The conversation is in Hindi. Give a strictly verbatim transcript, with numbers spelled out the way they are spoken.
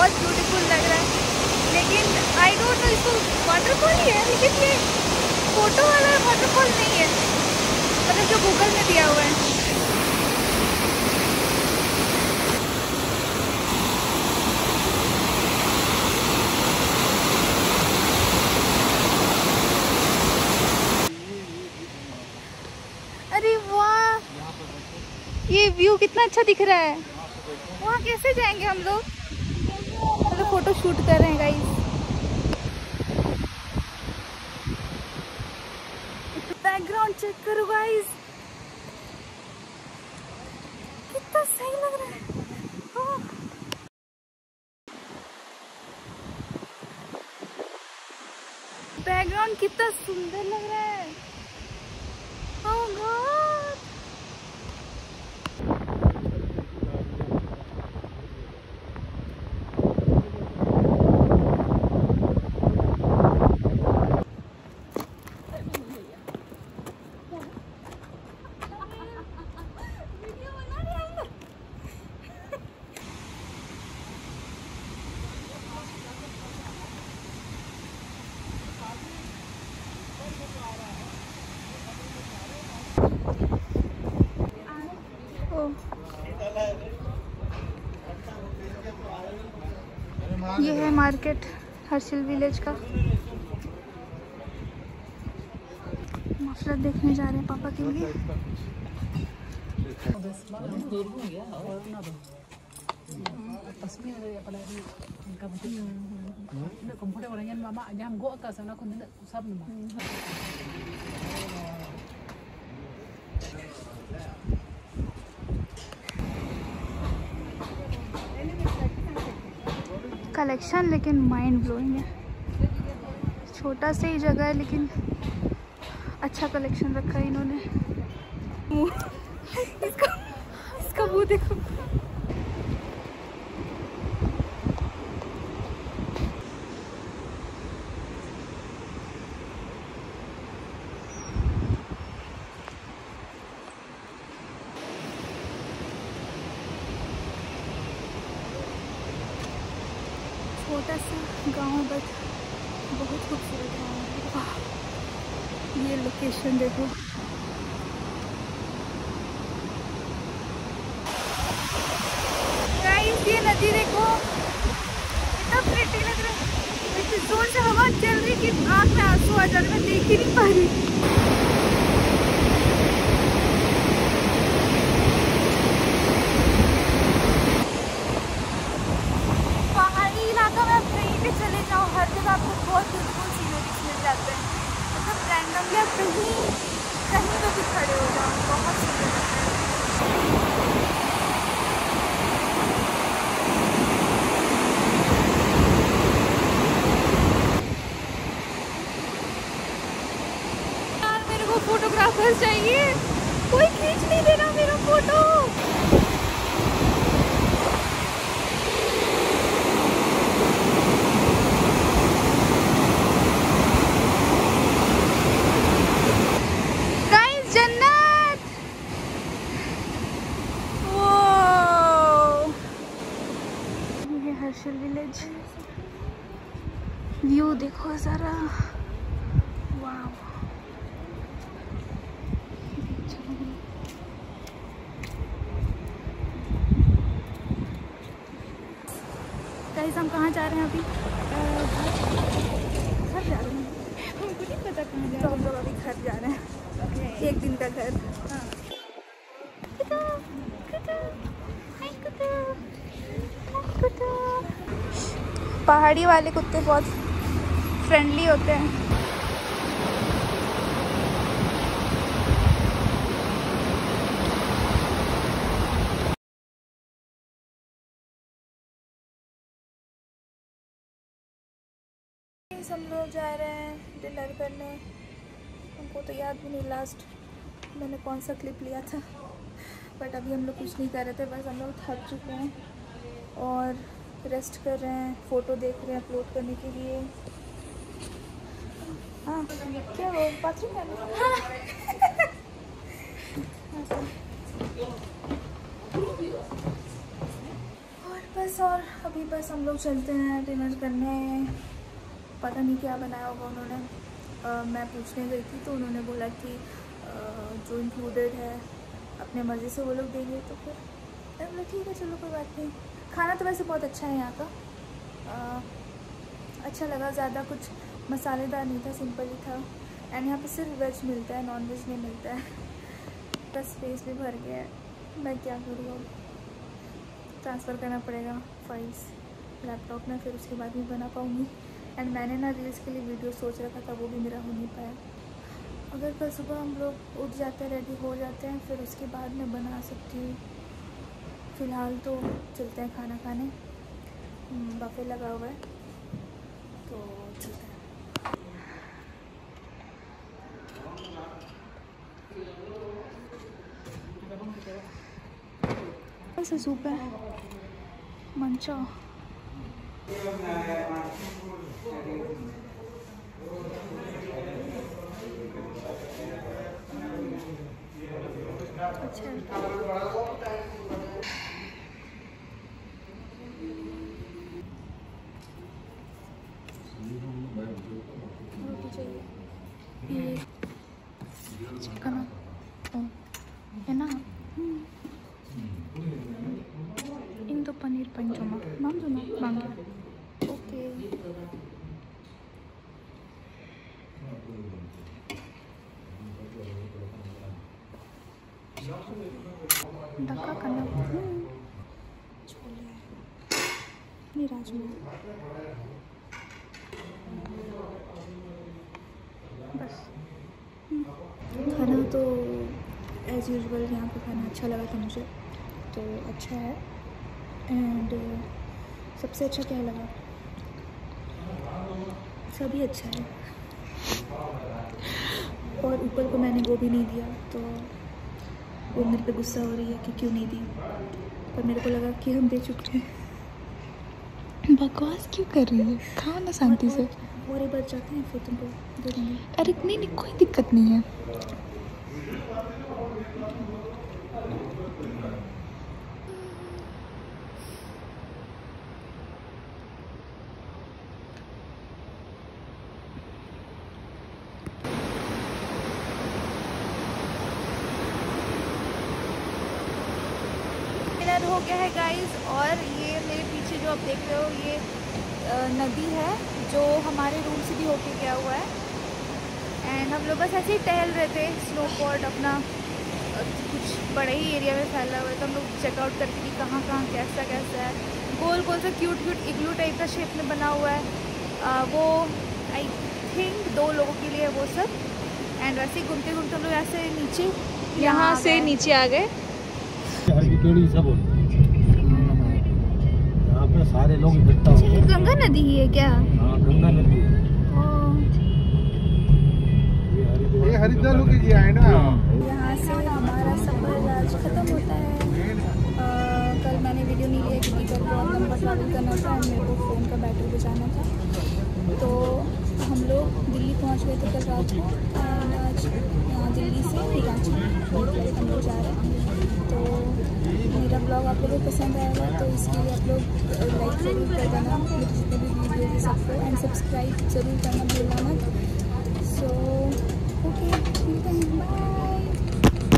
बहुत ब्यूटीफुल लग रहा है, लेकिन आई डोंट नो इसको वाटरफॉल ही है, लेकिन ये फोटो वाला वाटरफॉल नहीं है, मतलब जो गूगल में दिया हुआ है। अरे वाह, ये व्यू कितना अच्छा दिख रहा है। वहाँ कैसे जाएंगे हम लोग? मतलब फोटो शूट कर रहे हैं गाइस। बैकग्राउंड चेक करो गाइस, कितना सही लग रहा है। बैकग्राउंड कितना सुंदर लग रहा है। ओह गॉड, ये है मार्केट हर्षिल विलेज का। मफलर देखने जा रहे हैं पापा के लिए। कलेक्शन लेकिन माइंड ब्लोइंग है। छोटा सा ही जगह है लेकिन अच्छा कलेक्शन रखा है इन्होंने। इसका इसका मुंह देखो। छोटा सा गांव बट बहुत खूबसूरत गाँव है। ये लोकेशन देखो, गाइस ये नदी देखो, कितना प्रिटी लग रहा है। इतनी जोर से हवा चल रही कि आँख में आंसू आ जा रहे, मैं देख ही नहीं पा रही। चले जाओ, हर जगह आपको बहुत ब्यूटीफुल सीनरीज मिल जाते हैं। मतलब रैंडमली आप कहीं कहीं तो भी खड़े हो जाओ, बहुत सुंदर लगता है। यार मेरे को फोटोग्राफर्स चाहिए, कोई खींच नहीं दे रहा मेरा फोटो। हर्षिल विलेज व्यू देखो जरा, वाव। गाइस हम कहाँ जा रहे हैं अभी? घर जा रहे हैं, हमको नहीं पता कहाँ जा रहे हैं। तो हम लोग अभी घर जा रहे हैं। okay. एक दिन का घर। हाँ। पहाड़ी वाले कुत्ते बहुत फ्रेंडली होते हैं। हम लोग जा रहे हैं डिनर करने। हमको तो याद भी नहीं लास्ट मैंने कौन सा क्लिप लिया था, बट अभी हम लोग कुछ नहीं कर रहे थे, बस हम लोग थक चुके हैं और रेस्ट कर रहे हैं, फ़ोटो देख रहे हैं अपलोड करने के लिए। हाँ क्या वो बाथरूम है और बस गाइस, और अभी बस हम लोग चलते हैं डिनर करने। पता नहीं क्या बनाया होगा उन्होंने। uh, मैं पूछने गई थी तो उन्होंने बोला कि uh, जो इंक्लूडेड है अपने मर्ज़ी से वो लोग देंगे। तो फिर मैं बोला ठीक है चलो कोई बात नहीं। खाना तो वैसे बहुत अच्छा है यहाँ का। uh, अच्छा लगा, ज़्यादा कुछ मसालेदार नहीं था, सिंपल ही था। एंड यहाँ पे सिर्फ वेज मिलता है, नॉन वेज नहीं मिलता है। बस स्पेस भी भर गया है, मैं क्या करूँ अब। ट्रांसफ़र करना पड़ेगा फाइल्स लैपटॉप में, फिर उसके बाद भी बना पाऊँगी। एंड मैंने ना रील्स के लिए वीडियो सोच रखा था, वो भी मेरा हो नहीं पाया। अगर कल सुबह हम लोग उठ जाते हैं, रेडी हो जाते हैं, फिर उसके बाद मैं बना सकती हूँ। फ़िलहाल तो चलते हैं खाना खाने, बफे लगा हुआ है तो चलते हैं। ऐसा सूप है मंचा। अच्छा रोटी चाहिए ये चिकन है ना। इंदो पनीर पंचमा मांगो ना मांगो। ओके धक्का करना। छोले नहीं राजमा बस। खाना तो एज़ यूजुअल यहाँ पे खाना अच्छा लगा था मुझे, तो अच्छा है। एंड सबसे अच्छा क्या लगा, सभी अच्छा है। और ऊपर को मैंने वो भी नहीं दिया, तो वो मेरे पे गुस्सा हो रही है कि क्यों नहीं दी, पर मेरे को लगा कि हम दे चुके हैं। बकवास क्यों कर रही है, खाओ ना शांति से। और एक बच जाते हैं फिर तुमको दे देंगे। अरे नहीं नहीं कोई दिक्कत नहीं है। डिनर हो गया है गाइस, और ये मेरे पीछे जो आप देख रहे हो ये नदी है जो हमारे रूम से भी होके गया हुआ है। एंड हम लोग बस ऐसे ही टहल रहे थे, स्नो पॉट अपना कुछ बड़े ही एरिया में फैला हुआ है, तो हम लोग चेकआउट करके कि कहाँ कहाँ कैसा कैसा है। गोल गोल से क्यूट क्यूट इग्लू टाइप का शेप में बना हुआ है। आ, वो आई थिंक दो लोगों के लिए है वो सब। एंड वैसे ही घूमते घूमते हम लोग ऐसे नीचे यहाँ से नीचे आ गए। यहाँ पे सारे लोग इकट्ठा होते हैं। गंगा नदी ही है क्या? हाँ गंगा नदी है। ये हरिद्वार लोग ये है ना। यहाँ से हमारा सफ़र आज ख़त्म होता है। आ, कल मैंने वीडियो नहीं लिया क्योंकि कल बहुत लंबा ट्रैवल करना था और मेरे को फ़ोन का बैटरी बचाना था। तो हम लोग दिल्ली पहुँच गए थे कल रात को। और आज यहाँ दिल्ली से रांची हम लोग जा रहे हैं। तो मेरा ब्लॉग आप लोगों को पसंद आएगा तो इसके लिए आप लोग लाइक ज़रूर कर देना मेरे जितने भी वीडियो है सबको, एंड सब्सक्राइब ज़रूर करना भूलना मत। सो ओके, मिलते हैं, बाय।